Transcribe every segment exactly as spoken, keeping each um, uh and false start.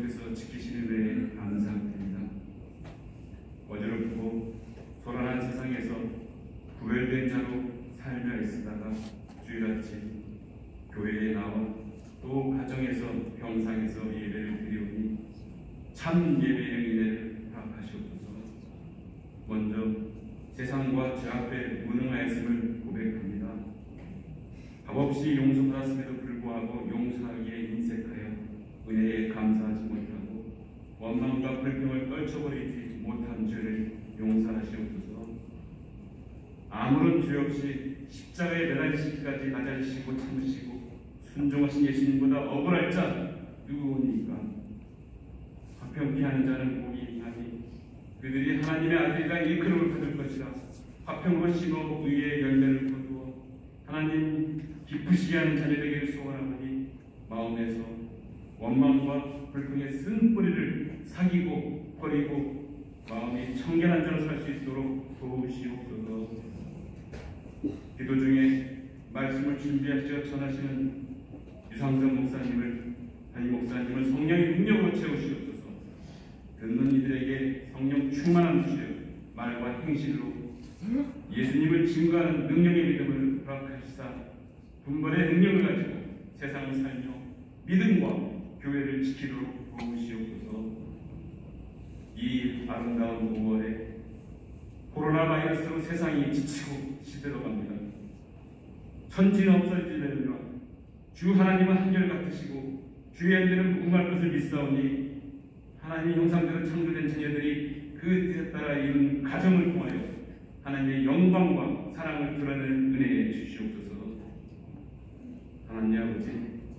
계속해서 지키시는 은혜에 감사드립니다. 어지럽고 소란한 세상에서 구별된 자로 살며 있으다가 주일아침 교회에 나와 또 가정에서 병상에서 예배를 드리오니 참 예배의 은혜를 허락하시옵소서. 먼저 세상과 제 앞에 무능하였음을 고백합니다. 값없이 용서받았음에도 불구하고 용서하기에 인색하여 은혜에 감사하지 못하고 원망과 불평을 떨쳐버리지 못한 죄를 용서하시옵소서. 아무런 죄 없이 십자가에 매달리시기까지 낮아지시고 참으시고 순종하신 예수님보다 억울할 자 누구니까? 화평케 하는 자는 복이 있나니 그들이 하나님의 아들이라 일컬음을 받을 것이라. 화평으로 심어 의의 열매를 거두어 하나님 기쁘시게 하는 자녀되기를 소원하오니 마음에서 원망과 불평의 쓴 뿌리를 사기고 버리고 마음이 청결한 자로 살 수 있도록 도우시옵소서. 기도 중에 말씀을 준비하시어 전하시는 유상성 목사님을, 담임 목사님을 성령의 능력으로 채우시옵소서. 듣는 이들에게 성령 충만한 주여 말과 행실로 예수님을 증거하는 능력의 믿음을 허락하시사 분별의 능력을 가지고 세상을 살며 믿음과 교회를 지키도록 도우시옵소서. 이 아름다운 오월에 코로나 바이러스로 세상이 지치고 시들어갑니다. 천지는 없어지려니와 주 하나님은 한결같으시고 주의 안되는 무궁할 것을 믿사오니 하나님의 형상대로 창조된 자녀들이 그 뜻에 따라 이룬 가정을 통하여 하나님의 영광과 사랑을 드러내는 은혜에 주시옵소서. 하나님 아버지,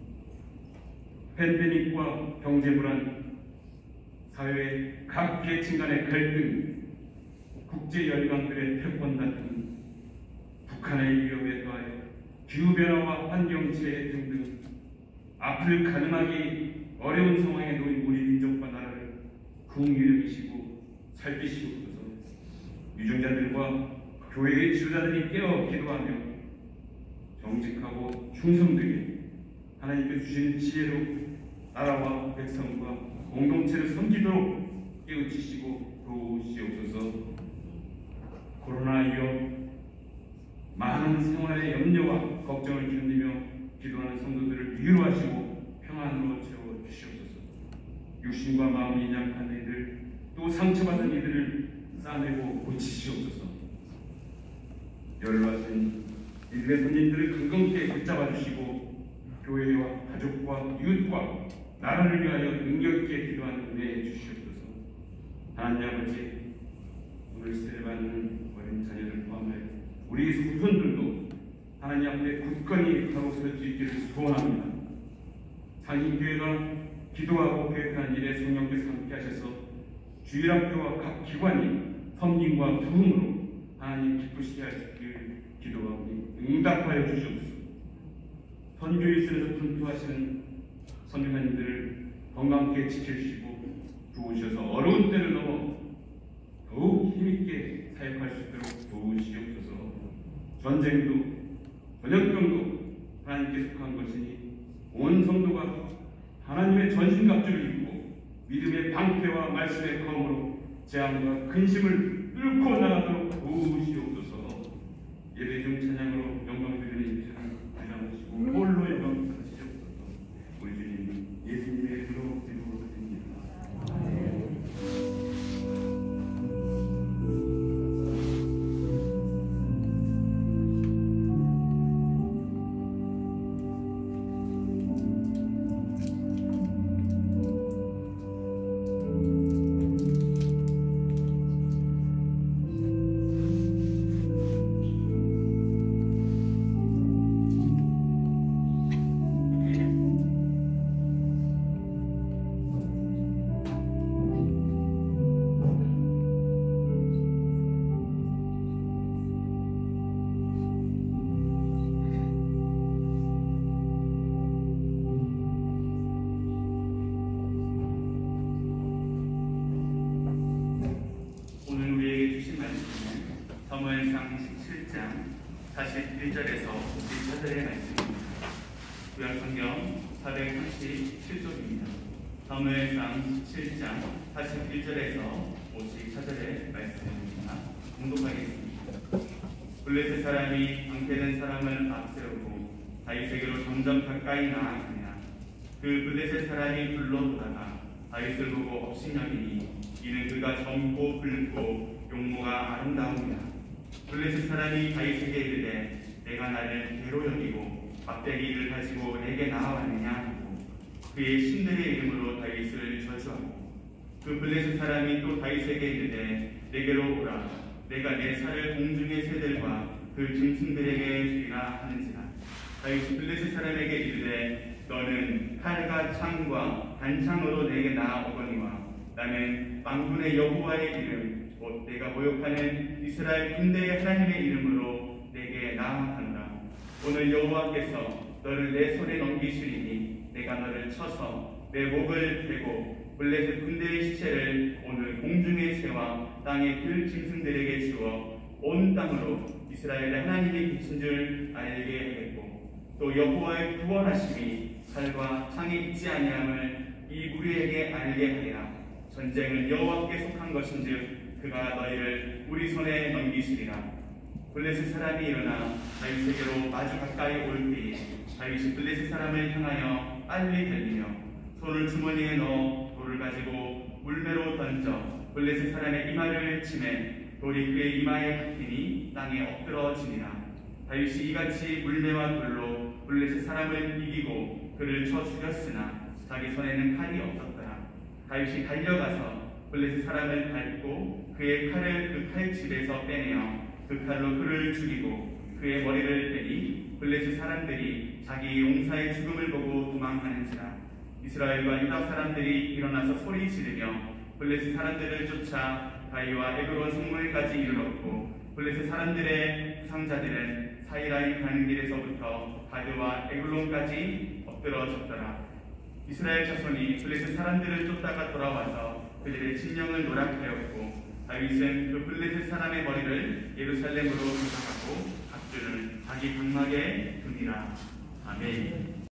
팬데믹과 경제불안, 사회의 각 계층 간의 갈등, 국제 열강들의 패권 다툼, 북한의 위협에 더하여 기후변화와 환경체해 등등 앞을 가늠하기 어려운 상황에 놓인 우리 민족과 나라를 긍휼히 여기시고 살피시옵소서. 유정자들과 교회의 지도자들이 깨어 기도하며 정직하고 충성되게 하나님께 주신 지혜로 나라와 백성과 공동체를 섬기도록 깨우치시고 도우시옵소서. 코로나 위협, 많은 생활의 염려와 걱정을 견디며 기도하는 성도들을 위로하시고 평안으로 채워주시옵소서. 육신과 마음이 약한 이들, 또 상처받은 이들을 싸매고 고치시옵소서. 연로하신 이들의 손님들을 긍정케 붙잡아 주시고 교회와 가족과 이웃과 나라를 위하여 능력있게 기도하는 은혜해 주시옵소서. 하나님 아버지, 오늘 세례받는 어린 자녀들 포함하여 우리 후손들도 하나님 앞에 굳건히 가고 설 수 있기를 소원합니다. 상인교회가 기도하고 계획한 일에 성령께서 함께 하셔서 주일학교와 각 기관이 섬김과 부흥으로 하나님 기쁘시게 할 수 있기를 기도하오니 응답하여 주시옵소서. 선교일선에서 분투하시는 선교사님들을 건강하게 지켜주시고 도우셔서 어려운 때를 넘어 더욱 힘있게 사역할 수 있도록 도우시옵소서. 전쟁도 전염병도 하나님께 속한 것이니 온 성도가 하나님의 전신갑주를 입고 믿음의 방패와 말씀의 검으로 재앙과 근심을 뚫고 나가도록 도우시옵소서. 예배 중 찬양으로 영광 드리는 입술을 주장하시고 홀로 영광 받으시옵소서. 우리 주님 예수님의 이름으로 기도드립니다. 사무엘상 십칠 장 사십일 절에서 오십사 절의 말씀입니다. 구약성경 사백삼십칠 쪽입니다. 사무엘상 십칠 장 사십일 절에서 오십사 절의 말씀입니다. 공독하겠습니다. 블레셋 사람이 방패된 사람을 앞세우고 다윗에게로 점점 가까이 나아가냐. 그 블레셋 사람이 불러 돌아가 다윗을 보고 업신여기니 이는 그가 젊고 붉고 용모가 아름다우냐. 블레셋 사람이 다윗에게 이르되 내가 나를 개로 여기고 막대기를 가지고 내게 나아왔느냐 하고 그의 신들의 이름으로 다윗을 저주하고 그 블레셋 사람이 또 다윗에게 이르되 내게로 오라. 내가 내 살을 공중의 새들과 그 짐승들에게 주리라 하는지라. 다윗이 블레셋 사람에게 이르되 너는 칼과 창과 단창으로 내게 나아오거니와 나는 만군의 여호와의 이름 곧 내가 모욕하는 이스라엘 군대의 하나님의 이름으로 내게 나아가노라. 오늘 여호와께서 너를 내 손에 넘기시리니 내가 너를 쳐서 내 목을 베고 블레셋 군대의 시체를 오늘 공중의 새와 땅의 들 짐승들에게 주어 온 땅으로 이스라엘의 하나님이 계신 줄 알게 하겠고 또 여호와의 구원하심이 칼과 창에 있지 아니함을 이 우리에게 알게 하리라. 전쟁은 여호와께 속한 것인즉 그가 너희를 우리 손에 넘기시리라. 블레셋 사람이 일어나 다윗에게로 마주 가까이 올 때에 다윗이 블레셋 사람을 향하여 빨리 달리며 손을 주머니에 넣어 돌을 가지고 물매로 던져 블레셋 사람의 이마를 치매 돌이 그의 이마에 박히니 땅에 엎드러지니라. 다윗이 이같이 물매와 돌로 블레셋 사람을 이기고 그를 쳐 죽였으나 자기 손에는 칼이 없었더라. 다윗이 달려가서 블레셋 사람을 밟고 그의 칼을 그 칼집에서 빼내어 그 칼로 그를 죽이고 그의 머리를 빼니 블레셋 사람들이 자기 용사의 죽음을 보고 도망하는지라. 이스라엘과 유다 사람들이 일어나서 소리 지르며 블레셋 사람들을 쫓아 다이와 에그론 성문까지 이르렀고 블레셋 사람들의 부상자들은 사이라임 가는 길에서부터 가드와 에글론까지 엎드러졌더라. 이스라엘 자손이 블레셋 사람들을 쫓다가 돌아와서 그들의 진영을 노략하였고 다윗은 그 블레셋 사람의 머리를 예루살렘으로 도착하고 각주를 자기 장막에 둡니다. 아멘.